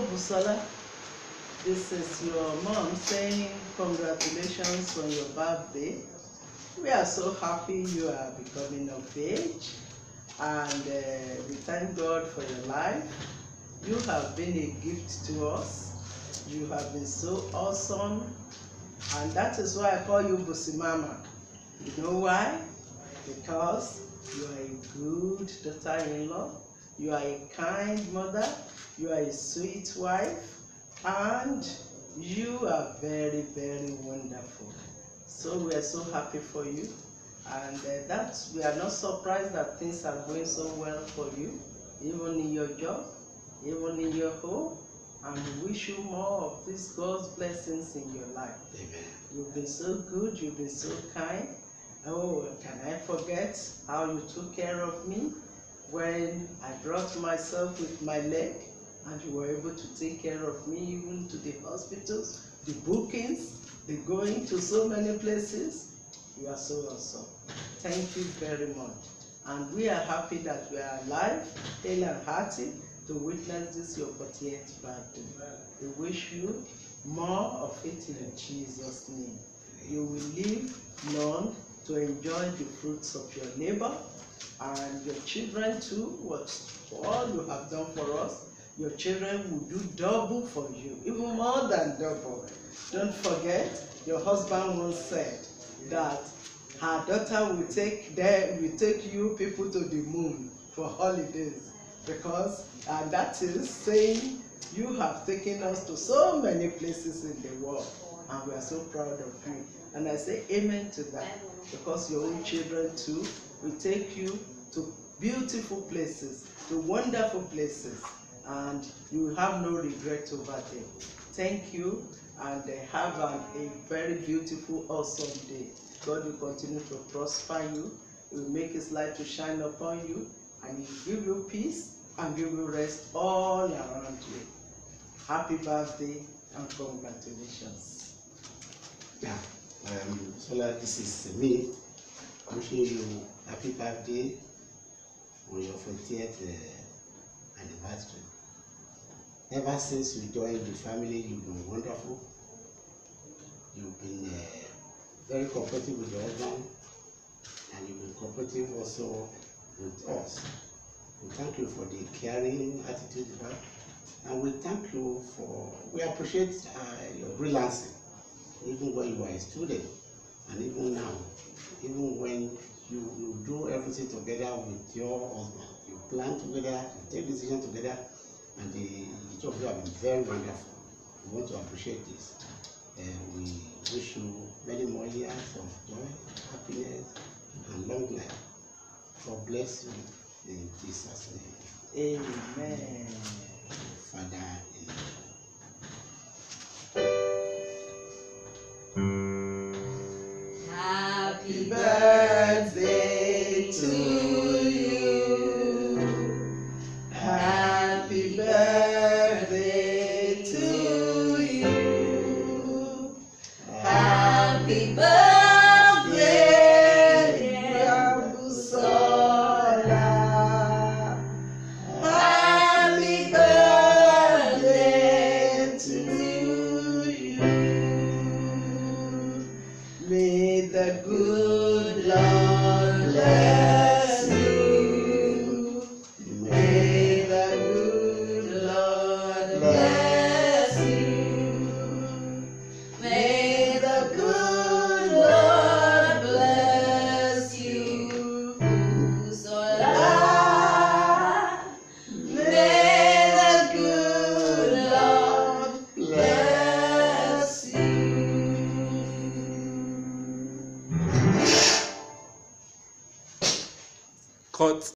Busola. This is your mom saying congratulations on your birthday. We are so happy you are becoming of age, and we thank God for your life. You have been a gift to us. You have been so awesome, and that is why I call you Busimama. You know why? Because you are a good daughter-in-law, you are a kind mother, you are a sweet wife, and you are very, very wonderful. So we are so happy for you, and that we are not surprised that things are going so well for you, even in your job, even in your home, and we wish you more of these God's blessings in your life. Amen. You've been so good, you've been so kind. Oh, can I forget how you took care of me when I brought myself with my leg, and you were able to take care of me even to the hospitals, the bookings, the going to so many places. You are so awesome. Thank you very much. And we are happy that we are alive, hale and hearty, to witness this your 40th birthday. We wish you more of it in Jesus' name. You will live long to enjoy the fruits of your labor, and your children too. For all you have done for us, your children will do double for you, even more than double. Don't forget, your husband once said that her daughter will take you people to the moon for holidays, because and that is saying you have taken us to so many places in the world, and we are so proud of you. And I say amen to that, because your own children too will take you to beautiful places, to wonderful places, and you will have no regret over them. Thank you, and have a very beautiful, awesome day. God will continue to prosper you. He will make His light to shine upon you, and He will give you peace and give you rest all around you. Happy birthday and congratulations. Yeah, Sola, this is me wishing you happy birthday on your 40th anniversary. Ever since you joined the family, you've been wonderful. You've been very cooperative with your husband, and you've been cooperative also with us. We thank you for the caring attitude you have, and we thank you we appreciate your brilliancy, even when you were a student, and even now, even when you do everything together with your husband. You plan together, you take decisions together, and the two of you have been very wonderful. We want to appreciate this. We wish you many more years of joy, happiness, and long life. God bless you in Jesus' name. Amen. Father, Happy birthday to you. Happy birthday to you. Happy birthday, dear Busola. Happy birthday to you. May the good Lord bless you. May the good Lord bless you. May the good Lord bless you, Busola. May the good Lord bless you. Cut.